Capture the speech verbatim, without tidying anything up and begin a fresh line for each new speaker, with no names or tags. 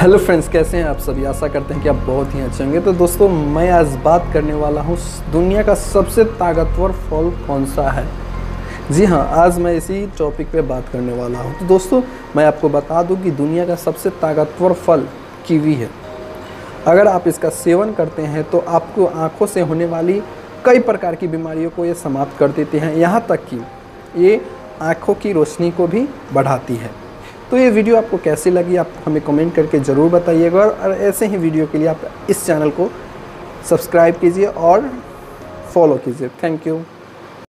Hello friends, कैसे हैं आप सभी। आशा करते हैं कि आप बहुत ही अच्छे होंगे। तो दोस्तों, मैं आज बात करने वाला हूँ दुनिया का सबसे ताकतवर फल कौन सा है। जी हाँ, आज मैं इसी टॉपिक पे बात करने वाला हूँ। तो दोस्तों, मैं आपको बता दूँ कि दुनिया का सबसे ताकतवर फल कीवी है। अगर आप इसका सेवन करते हैं तो आपको आँखों से होने वाली कई प्रकार की बीमारियों को ये समाप्त कर देते हैं। यहाँ तक कि ये आँखों की रोशनी को भी बढ़ाती है। तो ये वीडियो आपको कैसी लगी, आप हमें कमेंट करके ज़रूर बताइएगा। और ऐसे ही वीडियो के लिए आप इस चैनल को सब्सक्राइब कीजिए और फॉलो कीजिए। Thank you.